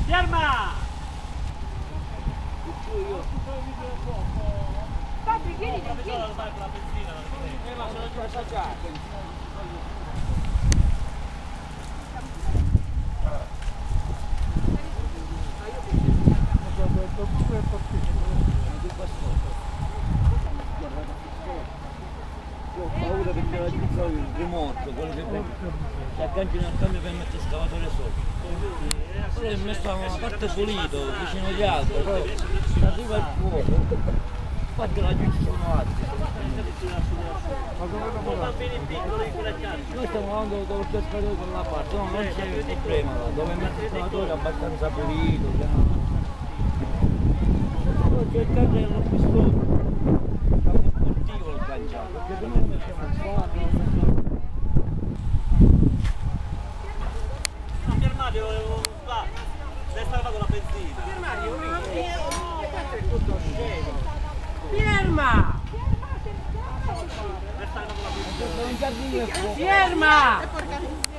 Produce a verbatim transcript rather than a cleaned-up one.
Ferma! Fabri, vieni, La vieni. la benzina. Eh, ma sono già assaggiato. Io ho paura perché la pizza il rimorchio, quello che si agganciano al cambio per mettere il scavatore sopra. Però è messo a una parte pulito, vicino agli altri, però se arriva il fuoco, infatti la giù ci sono altri. Noi stiamo andando dove c'è il scatore con la parte, no, non c'è il problema là, dove mettere il scavatore abbastanza pulito. Poi c'è il carrello qui sopra. Sportivo il cangiato, perché se noi mettiamo il fango. No, Piermario, va, deve stare con la benzina. Piermario, è tutto scemo. Pierma! Deve stare con la benzina. Non c'è il fuoco. Pierma!